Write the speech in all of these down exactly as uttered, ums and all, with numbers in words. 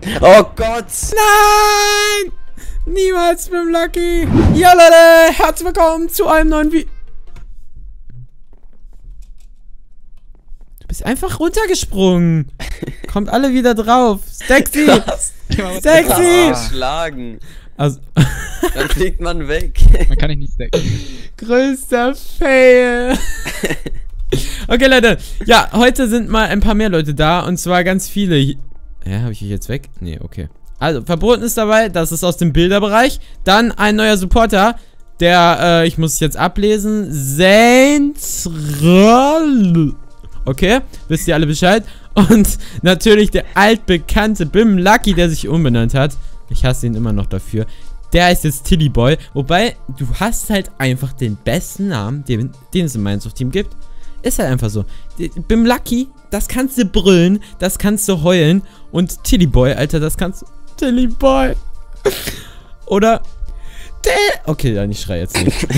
Oh Gott! Nein! Niemals mit dem Lucky! Ja, Leute, herzlich willkommen zu einem neuen Video. Du bist einfach runtergesprungen. Kommt alle wieder drauf. Sexy! Sexy! Schlagen. Also, Dann fliegt man weg. Man kann dich nicht stacken. größter Fail. Okay, Leute. Ja, heute sind mal ein paar mehr Leute da. Und zwar ganz viele. Hä, habe ich dich jetzt weg? Nee, okay. Also, Verboten ist dabei. Das ist aus dem Bilderbereich. Dann ein neuer Supporter. Der, äh, ich muss es jetzt ablesen. Saintrol. Okay, wisst ihr alle Bescheid. Und natürlich der altbekannte Bim Lucky, der sich umbenannt hat. Ich hasse ihn immer noch dafür. Der ist jetzt Tilly Boy. Wobei, du hast halt einfach den besten Namen, den, den es im Minecraft-Team gibt. Ist halt einfach so. Bim Lucky, das kannst du brüllen, das kannst du heulen. Und Tilly Boy, Alter, das kannst du... Tilly Boy. Oder... Okay, dann ich schreie jetzt nicht.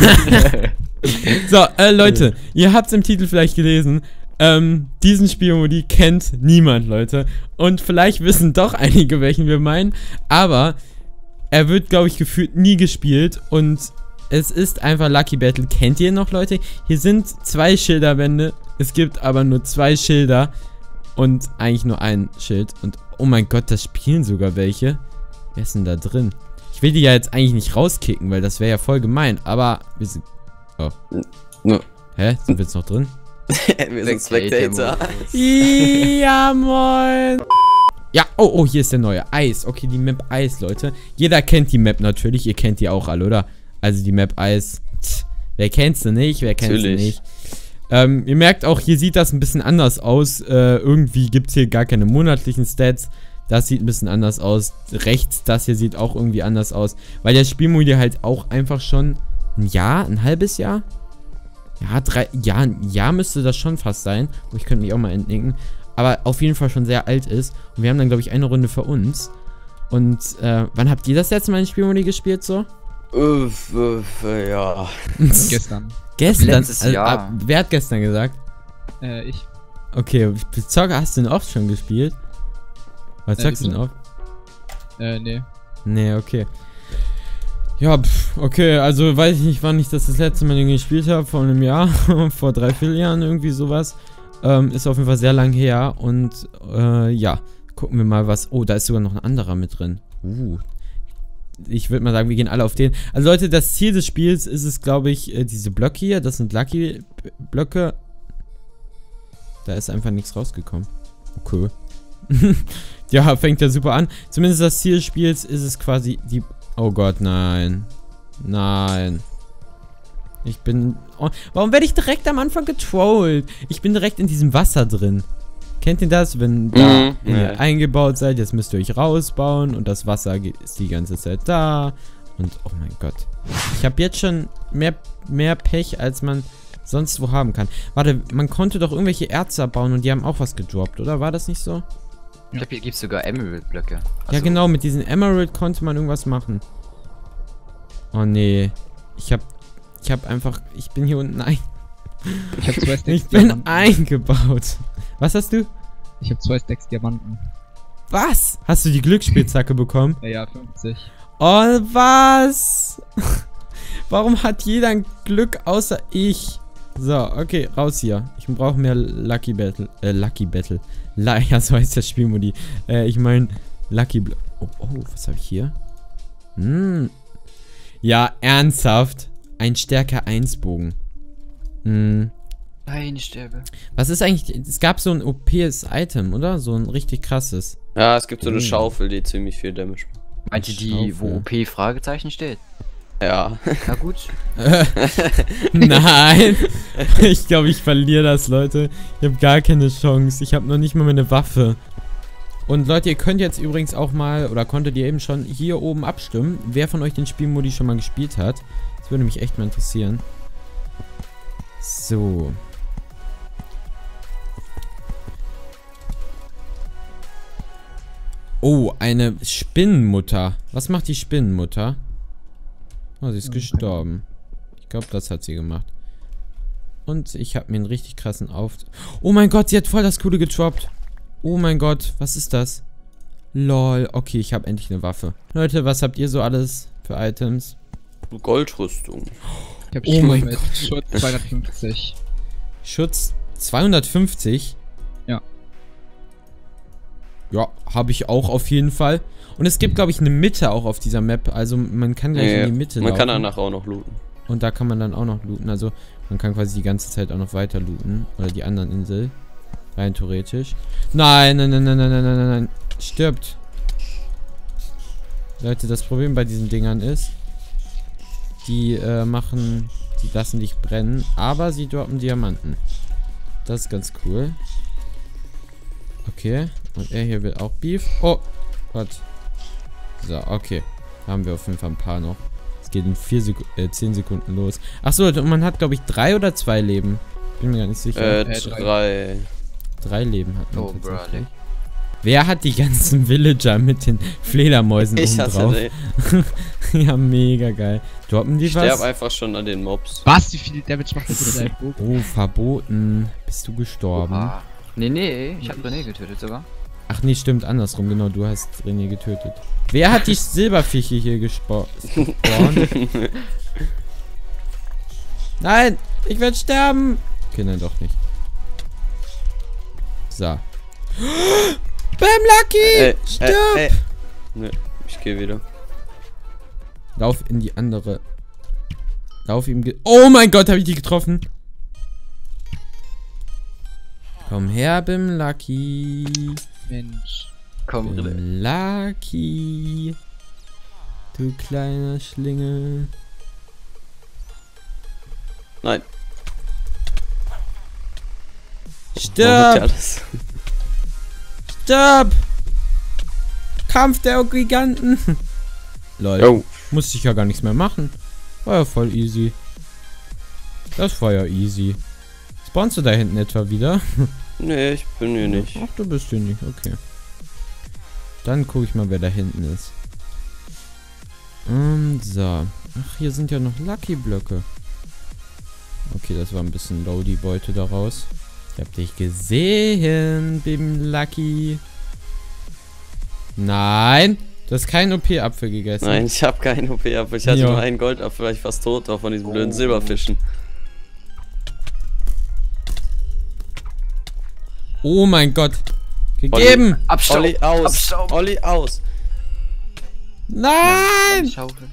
So, äh, Leute, ihr habt es im Titel vielleicht gelesen. Ähm, diesen Spielmodi kennt niemand, Leute. Und vielleicht wissen doch einige, welchen wir meinen. Aber er wird, glaube ich, gefühlt nie gespielt. Und es ist einfach Lucky Battle. Kennt ihr noch, Leute? Hier sind zwei Schilderwände. Es gibt aber nur zwei Schilder. Und eigentlich nur ein Schild. Und oh mein Gott, das spielen sogar welche. Wer ist denn da drin? Ich will die ja jetzt eigentlich nicht rauskicken, weil das wäre ja voll gemein. Aber wir sind... Oh. No. Hä? Sind wir jetzt noch drin? Wir sind Spectator. Ja, moin. Ja, oh, oh, hier ist der neue. Eis. Okay, die Map Eis, Leute. Jeder kennt die Map natürlich. Ihr kennt die auch alle, oder? Also die Map Eis. Tch, wer kennt sie nicht? Wer kennt sie nicht? Ähm, ihr merkt auch, hier sieht das ein bisschen anders aus. Äh, irgendwie gibt es hier gar keine monatlichen Stats. Das sieht ein bisschen anders aus. Rechts, das hier sieht auch irgendwie anders aus. Weil der Spielmodi halt auch einfach schon ein Jahr, ein halbes Jahr? Ja, drei, ja, ein Jahr müsste das schon fast sein. Oh, ich könnte mich auch mal entnicken. Aber auf jeden Fall schon sehr alt ist. Und wir haben dann, glaube ich, eine Runde für uns. Und, äh, wann habt ihr das letzte Mal in Spielmodi gespielt, so? Uff, uff, ja. Gestern. Gestern? Letztes Also, Jahr. ab, wer hat gestern gesagt? Äh, ich. Okay, Zocker, hast du den oft schon gespielt? Was Äh, zockst du bitte? denn oft? Äh, nee. Nee, okay. Ja, pff, okay, also weiß ich nicht, wann ich das das letzte Mal den gespielt habe, vor einem Jahr, vor drei, vier Jahren, irgendwie sowas. Ähm, ist auf jeden Fall sehr lang her und, äh, ja, gucken wir mal was, oh, da ist sogar noch ein anderer mit drin. Uh, ich würde mal sagen, wir gehen alle auf den. Also Leute, das Ziel des Spiels ist es, glaube ich, äh, diese Blöcke hier, das sind Lucky-Blöcke. Da ist einfach nichts rausgekommen. Okay. Ja, fängt ja super an. Zumindest das Ziel des Spiels ist es quasi die... Oh Gott, nein. Nein. Ich bin... Oh, warum werde ich direkt am Anfang getrollt? Ich bin direkt in diesem Wasser drin. Kennt ihr das? Wenn da Mhm, ja. ihr eingebaut seid, jetzt müsst ihr euch rausbauen und das Wasser geht, ist die ganze Zeit da. Und oh mein Gott. Ich habe jetzt schon mehr, mehr Pech, als man sonst wo haben kann. Warte, man konnte doch irgendwelche Erze abbauen und die haben auch was gedroppt, oder? War das nicht so? Ich glaube, hier gibt es sogar Emerald-Blöcke. Ja, Also, genau, mit diesen Emerald konnte man irgendwas machen. Oh, nee. Ich hab... Ich hab einfach... Ich bin hier unten ein... Ich habe zwei Stacks Ich bin Diamanten. eingebaut. Was hast du? Ich habe zwei Stacks Diamanten. Was? Hast du die Glücksspielzacke bekommen? Ja, ja, fünfzig. Oh, was? Warum hat jeder ein Glück außer ich? So, okay, raus hier. Ich brauche mehr Lucky Battle. Äh, Lucky Battle. La ja, so heißt das Spielmodi. Äh, ich meine, Lucky Bl Oh, oh, was habe ich hier? Hm. Ja, ernsthaft. Ein Stärke eins Bogen. Hm. Nein, ich sterbe. Was ist eigentlich... Es gab so ein O Pes Item, oder? So ein richtig krasses. Ja, es gibt so eine Oh. Schaufel, die ziemlich viel Damage macht. Meint ihr die, wo Schaufel. O P Fragezeichen steht? Ja. Na gut. Äh, Nein. Ich glaube, ich verliere das, Leute. Ich habe gar keine Chance. Ich habe noch nicht mal meine Waffe. Und Leute, ihr könnt jetzt übrigens auch mal, oder konntet ihr eben schon hier oben abstimmen, wer von euch den Spielmodi schon mal gespielt hat. Das würde mich echt mal interessieren. So. Oh, eine Spinnenmutter. Was macht die Spinnenmutter? Oh, sie ist gestorben. Ich glaube, das hat sie gemacht. Und ich habe mir einen richtig krassen Auf... Oh mein Gott, sie hat voll das Coole getroppt. Oh mein Gott, was ist das? Lol, okay, ich habe endlich eine Waffe. Leute, was habt ihr so alles für Items? Goldrüstung. Ich hab Oh Schuhe mein mit Gott. Schutz zweihundertfünfzig. Schutz zweihundertfünfzig? Ja. Ja, habe ich auch auf jeden Fall. Und es gibt, glaube ich, eine Mitte auch auf dieser Map. Also man kann gleich Nee, in die Mitte man laufen. kann danach auch noch looten. Und da kann man dann auch noch looten. Also man kann quasi die ganze Zeit auch noch weiter looten. Oder die anderen Insel. Rein theoretisch. Nein, nein, nein, nein, nein, nein, nein, nein. Stirbt. Leute, das Problem bei diesen Dingern ist, die äh, machen, die lassen dich brennen, aber sie droppen Diamanten. Das ist ganz cool. Okay. Und er hier will auch Beef. Oh Gott. So, okay. Da haben wir auf jeden Fall ein paar noch. Es geht in vier Sek äh, zehn Sekunden los. Achso, und man hat, glaube ich, drei oder zwei Leben. Bin mir gar nicht sicher. Äh, Äh, drei. Drei Leben hat man Oh, tatsächlich. Bro. Wer hat die ganzen Villager mit den Fledermäusen Ich oben hasse drauf? den. Ja, mega geil. Droppen die Ich sterb was? einfach schon an den Mobs. Was? Wie viel Damage macht das mit deinem Bogen? Oh, verboten. Bist du gestorben? Ah. Nee, nee, ich hab René getötet sogar. Ach nee, stimmt, andersrum. Genau, du hast René getötet. Wer hat die Silberfische hier gespawnt? Nein, ich werde sterben. Okay, nein, doch nicht. So. Bam Lucky! Ey, Stirb! Ey, ey. Ne, ich gehe wieder. Lauf in die andere. Lauf ihm. ge- Oh mein Gott, habe ich die getroffen? Komm her, Bim Lucky. Mensch. Komm, René. Bim Lucky. Du kleiner Schlingel. Nein. Stirb! Alles. Stirb! Kampf der Giganten. Lol. Oh. Musste ich ja gar nichts mehr machen. War ja voll easy. Das war ja easy. Spawnst du da hinten etwa wieder? Nee, ich bin hier nicht. Ach, du bist hier nicht. Okay. Dann gucke ich mal, wer da hinten ist. Und so. Ach, hier sind ja noch Lucky-Blöcke. Okay, das war ein bisschen low, die Beute daraus. Ich hab dich gesehen, Bim Lucky. Nein! Du hast keinen O P-Apfel gegessen. Nein, ich habe keinen O P-Apfel. Ich hatte Ja. nur einen Goldapfel, weil ich fast tot war von diesen blöden Silberfischen. Oh mein Gott. Gegeben! Abstauben. Olli aus! Abstauben. Olli aus! Nein! Schaufel.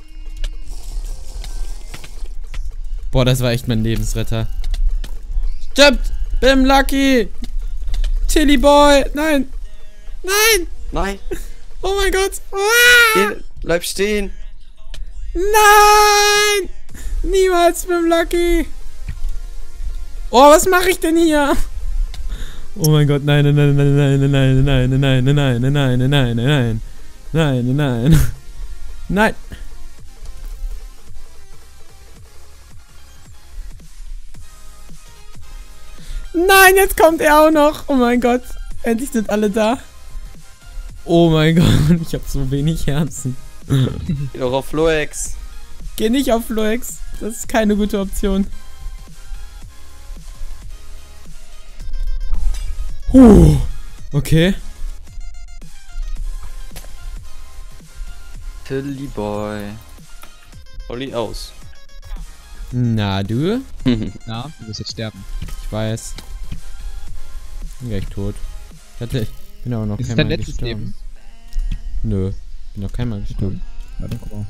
Boah, das war echt mein Lebensretter. Stirbt! Bim Lucky! Tilly Boy! Nein! Nein! Nein! Oh mein Gott! Ah! Geh, bleib stehen! Nein! Niemals Bim Lucky! Oh, was mache ich denn hier? Oh mein Gott, nein, nein, nein, nein, nein, nein, nein, nein, nein, nein, nein, nein, nein, nein, nein, nein, nein, nein. Nein, jetzt kommt er auch noch. Oh mein Gott. Endlich sind alle da. Oh mein Gott, ich habe so wenig Herzen. Geh doch auf Floex! Geh nicht auf Floex. Das ist keine gute Option. Huh. Okay. Tilly Boy. Olli aus. Na, du? Na, du wirst jetzt sterben. Ich weiß. Bin gleich tot. Ich hatte, ich bin aber noch Ist es keinmal dein letztes gestorben. Leben? Nö, bin noch keinmal gestorben. Ja, dann guck mal.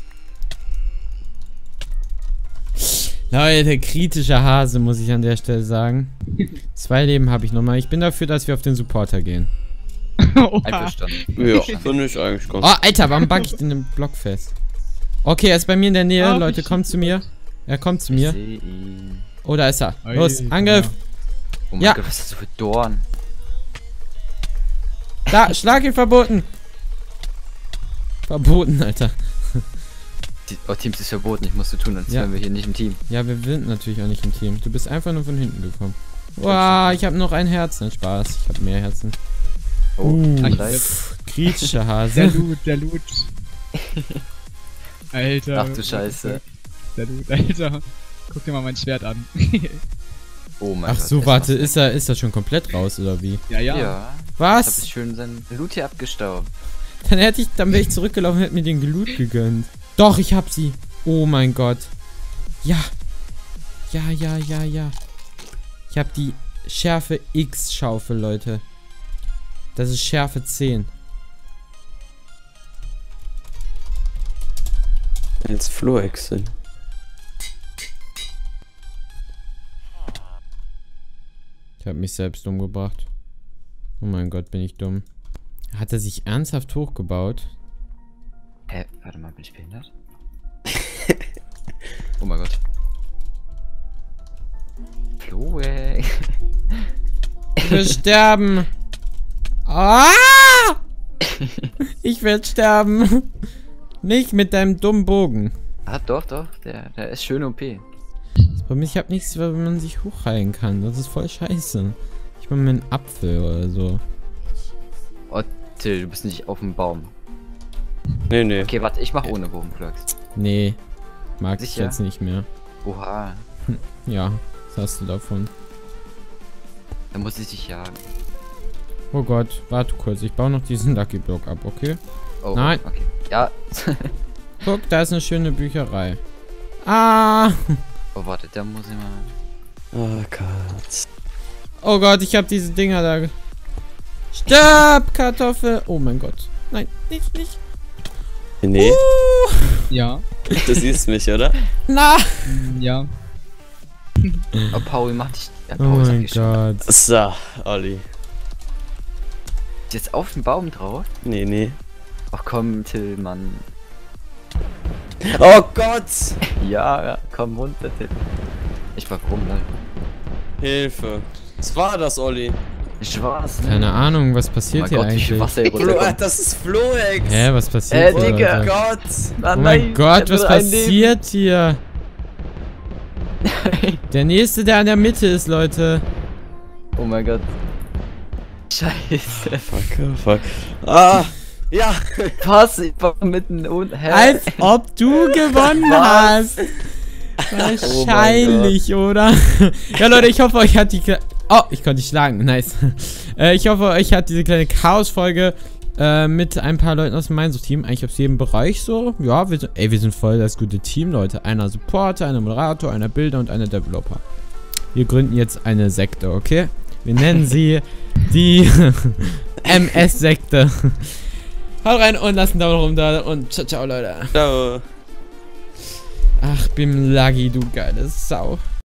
Leute, kritischer Hase, muss ich an der Stelle sagen. Zwei Leben habe ich nochmal. Ich bin dafür, dass wir auf den Supporter gehen. Oha. Einverstanden. Ja, finde ich eigentlich ganz. Oh, Alter, warum bug ich denn im Block fest? Okay, er ist bei mir in der Nähe. Ah, Leute, ich- kommt zu mir. Er kommt zu Ich mir. seh ihn. Oh, da ist er. Ui, Los, Angriff. Oh mein Ja. Gott, was ist das so für Dorn? Da, Schlag ihn verboten. Verboten, Alter. Die, oh, Teams ist verboten, ich musste tun, sonst Ja. wären wir hier nicht im Team. Ja, wir sind natürlich auch nicht im Team. Du bist einfach nur von hinten gekommen. Wow, ich habe noch ein Herz. Nein, Spaß. Ich habe mehr Herzen. Oh, Uh. Scheiße. Kritischer Der Hase. Loot, der Loot. Alter. Ach du Scheiße. Der Loot, Alter. Guck dir mal mein Schwert an. Oh mein Ach Gott. so, das warte, war's. ist er, ist er schon komplett raus, oder wie? ja, ja. Ja. Ich hab Was? ich schön seinen Loot hier abgestaubt. Dann hätte ich, dann wäre ich zurückgelaufen und hätte mir den Geloot gegönnt. Doch, ich hab sie. Oh mein Gott. Ja. Ja, ja, ja, ja. Ich hab die Schärfe X Schaufel, Leute. Das ist Schärfe zehn. Als Floex sind. Ich hab mich selbst umgebracht. Oh mein Gott, bin ich dumm. Hat er sich ernsthaft hochgebaut? Hä? Warte mal, bin ich behindert? Oh mein Gott. Floex. Ich will sterben. Ah! Ich will sterben. Nicht mit deinem dummen Bogen. Ah, doch, doch. Der, der ist schön O P. Bei mir, ich hab nichts, wo man sich hochheilen kann. Das ist voll scheiße. Ich mach mir einen Apfel oder so. Oh, Till, du bist nicht auf dem Baum. Nee, nee. Okay, warte, ich mach ohne Bogenflux. Nee. Mag ich Sicher? jetzt nicht mehr. Oha. Ja, was hast du davon? Da muss ich dich jagen. Oh Gott, warte kurz. Ich baue noch diesen Lucky Block ab, okay? Oh, Nein. Okay. Ja. Guck, da ist eine schöne Bücherei. Ah! Oh, warte, da muss ich mal. Oh Gott. Oh Gott, ich habe diese Dinger da. ge- Stirb, Kartoffel! Oh mein Gott. Nein, nicht, nicht. Nee, Uh, Ja. du siehst mich, oder? na! mm, Ja. Oh, Paul, mach dich. Ja, Oh Paul, sag mein ich schon. Gott. So, Olli. Ist jetzt auf dem Baum drauf? Nee, nee. Ach komm, Till, Mann. Oh Gott! Ja, ja, komm runter, Till. Ich war rum, Leute. Hilfe. Was war das, Olli? Ich war's, ne? Keine Ahnung, was Oh passiert mein hier Gott, wie viel eigentlich? Wasser hier Flo, runterkommt. das ist Floex! Hä, was passiert Äh, hier, Digga. Oh Leute? Gott! Ah, Oh mein nein, Gott, ich was hab nur ein Leben. passiert hier? Der nächste, der in der Mitte ist, Leute. Oh mein Gott. Scheiße. Fuck, oh fuck. Ah! Ja! Was? Ich war mitten unten. Hä? Als ob du gewonnen hast. Wahrscheinlich, oder? Ja, Leute, ich hoffe, euch hat die... Kle oh, ich konnte dich schlagen. Nice. Äh, ich hoffe, euch hat diese kleine Chaos-Folge äh, mit ein paar Leuten aus dem Mainz-Team eigentlich aus jedem Bereich so. Ja, wir sind, ey, wir sind voll das gute Team, Leute. Einer Supporter, einer Moderator, einer Bilder und einer Developer. Wir gründen jetzt eine Sekte, okay? Wir nennen sie die M S-Sekte. Haut rein und lasst einen Daumen nach oben da und ciao, ciao, Leute. Ciao. Ach, Bim Lagi, du geile Sau.